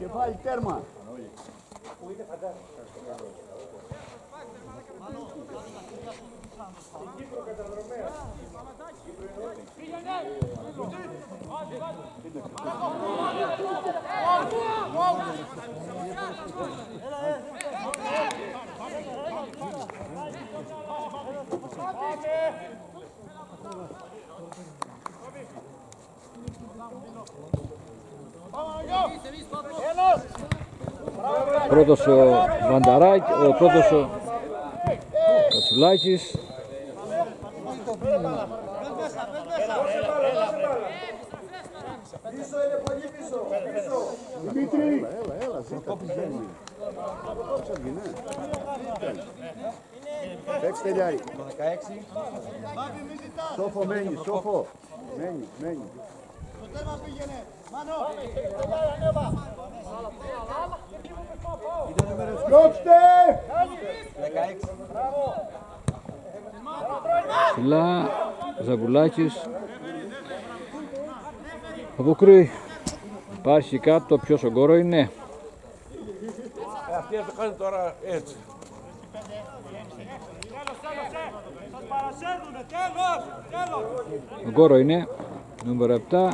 Κεφάλι τέρμα. Πρώτος ο Βανταράκη, ο πρώτος ο Κατσουλάκης. Πίσω είναι πολύ πίσω. Δημήτρη. Έλα, ζήτα τι βγαίνει. Έξι τελειάει. Το 16. Σόφο μένει, σόφο. Μένει. Το τέρμα πήγαινε. Μάνο. Διώξτε. 16. Ψηλά, Ζαμπουλάκης. Αποκρούει. Υπάρχει κάτω, ποιος ο Γκόρο είναι. Αυτή θα το κάνει τώρα έτσι. Ο Γκόρο είναι, νούμερο 7.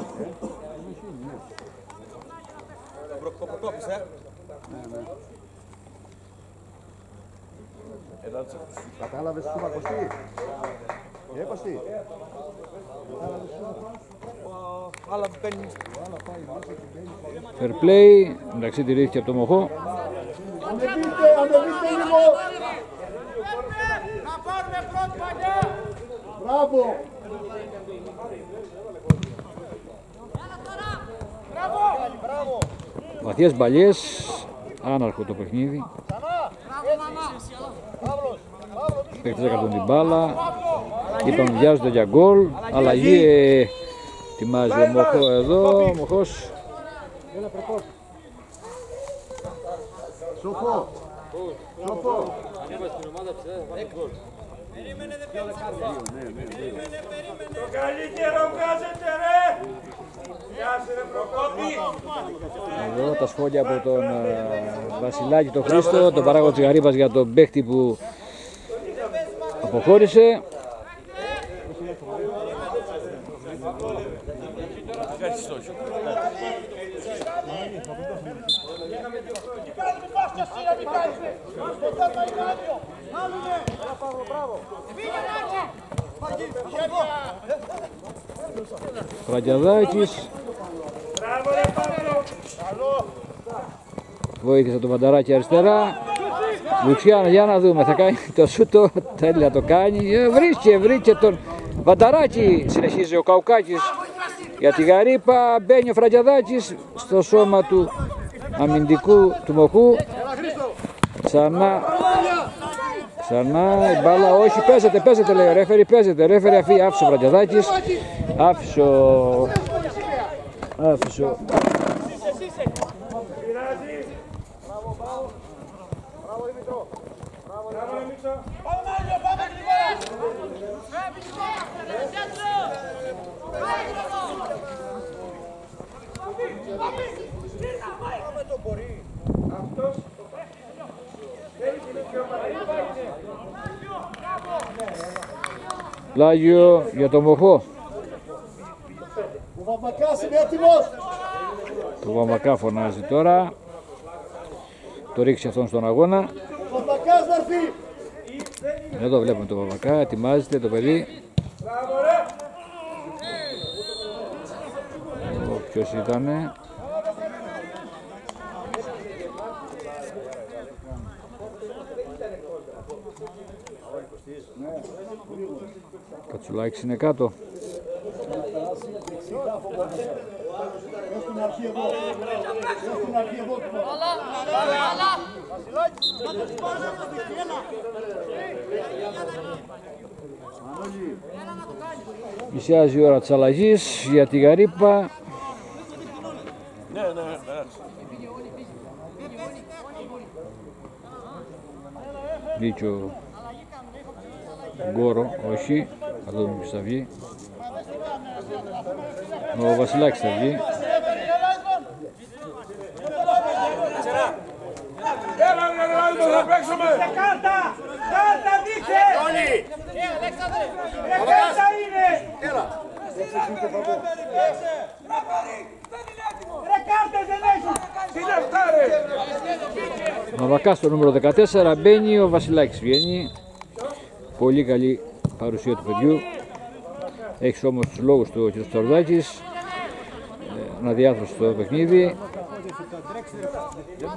Το προκόπησε. Κατάλαβες σου είπα Κωστή. Κωστή. Άλλα παίρνει. Fair play, εντάξει τηρήθηκε από το Μοχό. Ανεβείτε λίγο. Να πάρουμε πρώτη παλιά. Μπράβο. Μπράβο. Βαθιές μπαλιές, άναρχο το παιχνίδι. Οι παίκτες έκαναν την μπάλα. Είπαμε βιάζονται για γκολ. Αλλαγή ετοιμάζει ο Μοχό εδώ. Ο Μοχός. Σοφό. Περίμενε δεν παίρνει. Το καλύτερο βγάζετε ρε! Γεια σου ρε Προκόπη! Εδώ τα σχόλια από τον Βασιλάκη τον Χρήστο, τον παράγοντα της Γαρύπας για τον παίκτη που αποχώρησε. Φραγκιαδάκης βοήθησε τον Βανταράκη αριστερά. Λουτσιάνο, για να δούμε, θα κάνει το σούτο, τέλεια το κάνει. Βρήκε τον Βανταράκη, συνεχίζει ο Καουκάκης για τη Γαρύπα. Μπαίνει ο Φραγκιαδάκης στο σώμα του αμυντικού του Μοχού. Ξανά η μπάλα, όχι, παίζεται λέει ο ρέφερι, ρέφερι άφησε ο Φραγκιαδάκης, άφησε πλάγιο για τον Μοχό. Ο Βαμακάς είναι έτοιμος. Το Βαμακά φωνάζει τώρα. Το ρίξει αυτόν στον αγώνα. Ο Βαμακάς να έρθει. Εδώ βλέπουμε το Βαμακά, ετοιμάζεται το παιδί. Ποιος ήτανε. Κατσουλάκης είναι κάτω. Μισιάζει η ώρα της αλλαγής για τη Γαρύπα. Ναι. Δίκιο Γκόρο, όχι, θα δούμε ποιος θα βγει. Ο Βασιλάκης θα βγει. θα παίξουμε! Κάρτα! Κάρτα δείξε! Όλοι! Ρε κάρτα είναι! Ρε κάρτες δεν έχεις! Τι είναι αυτά ρε! Μαβακά στο νούμερο 14 μπαίνει, ο Βασιλάκης βγαίνει. Πολύ καλή παρουσία του παιδιού. Έχει όμως τους λόγους του ο κ. Στορδάκης. Αναδιάθρωση στο παιχνίδι.